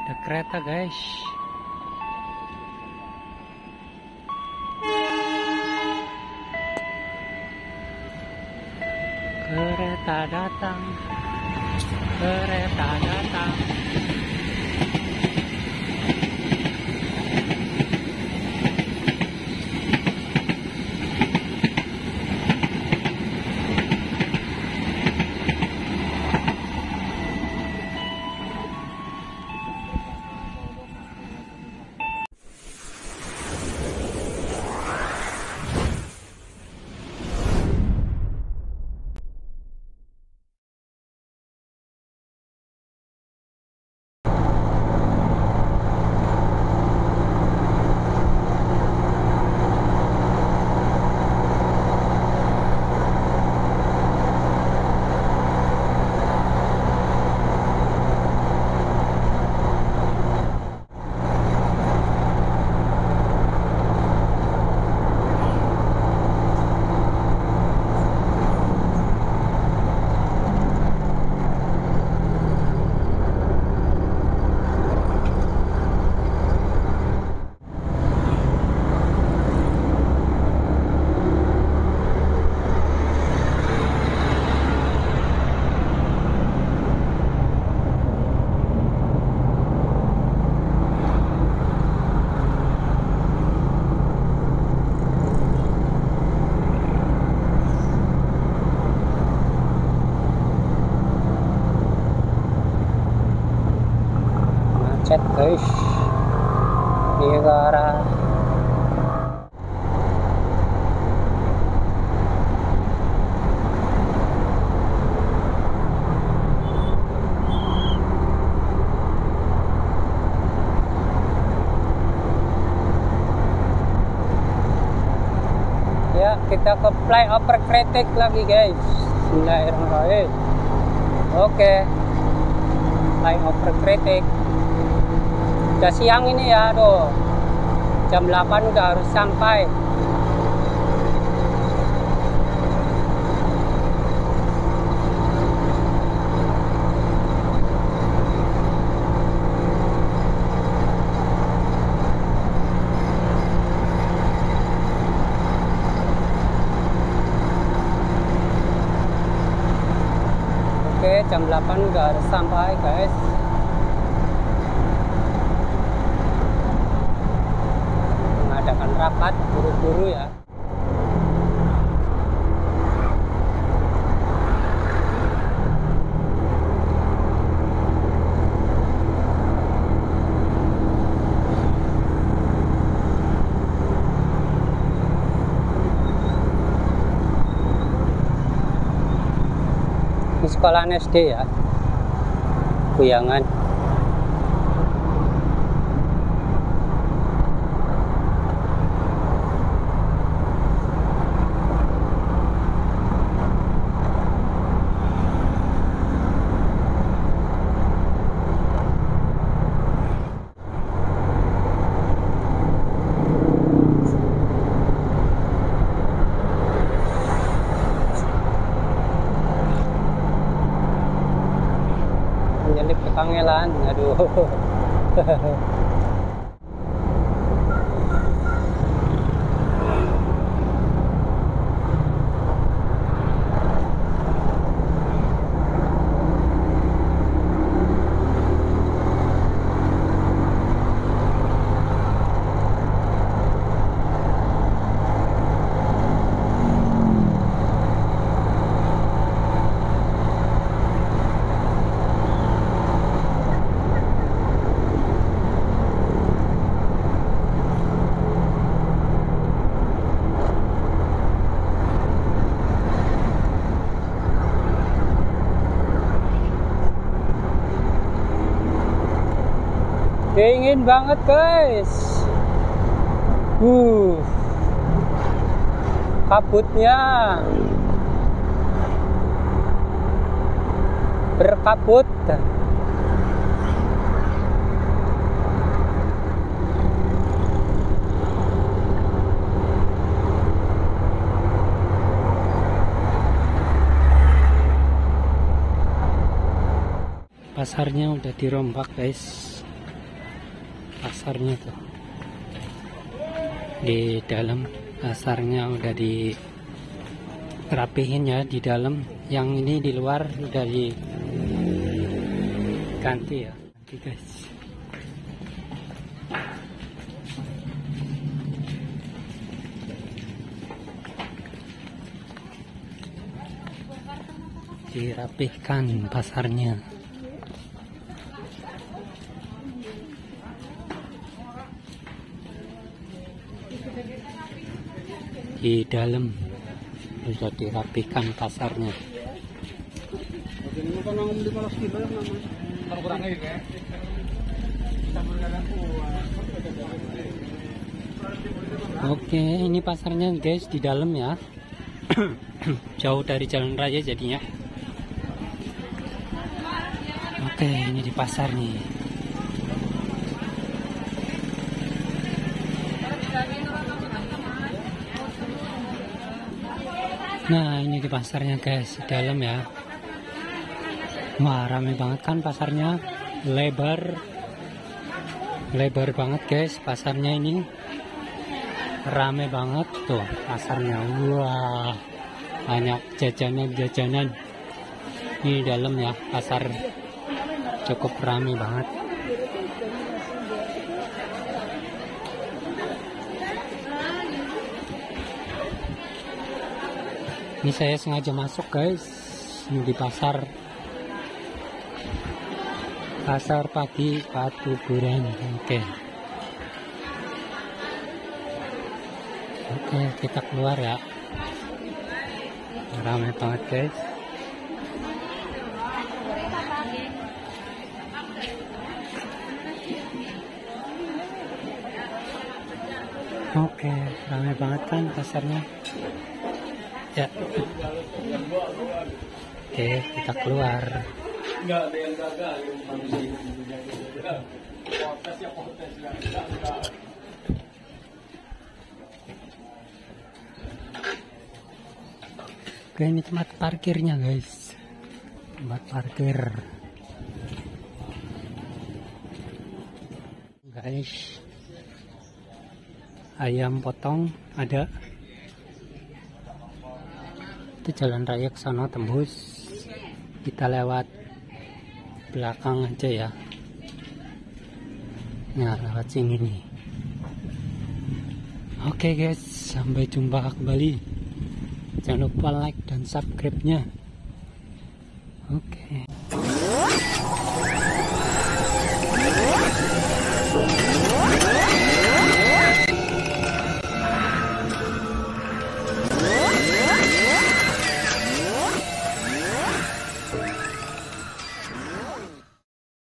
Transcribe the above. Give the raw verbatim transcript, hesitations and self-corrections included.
Ada kereta guys. Kereta datang. Kereta datang. Macet guys di arah ya. Kita ke flyover Kretek lagi guys. Bismillahirrahmanirrahim. Oke, flyover Kretek. Udah siang ini ya, aduh, jam delapan udah harus sampai. Oke, jam delapan udah harus sampai guys. Mengadakan rapat buru-buru ya. Di sekolahan S D ya, Kuyangan. Jadi Kangelan, aduh. Dingin banget guys. Uh, kabutnya berkabut. Pasarnya udah dirombak guys. pasarnya tuh. Di dalam pasarnya udah dirapihin ya di dalam. Yang ini di luar udah diganti ya. Ganti guys. Dirapihkan pasarnya. Di dalam sudah dirapihkan pasarnya. Oke, ini pasarnya guys di dalam ya. Jauh dari jalan raya jadinya. Oke, ini di pasar nih. Nah, ini di pasarnya guys, di dalam ya. Wah, rame banget kan pasarnya. Lebar. Lebar banget guys pasarnya ini. Rame banget tuh pasarnya. Wah, banyak jajanan-jajanan. Ini di dalam ya, pasar cukup rame banget. Ini saya sengaja masuk guys, ini di pasar pasar pagi Patuburan. Oke, oke kita keluar ya. Ramai banget guys. Oke, ramai banget kan pasarnya. Ya. Oke, kita keluar. Oke, ini tempat parkirnya guys. Tempat parkir. Guys. Ayam potong ada. Itu jalan raya ke sana tembus. Kita lewat belakang aja ya. Nah, lewat sini nih. Oke guys, sampai jumpa kembali. Jangan lupa like dan subscribe-nya. Oke.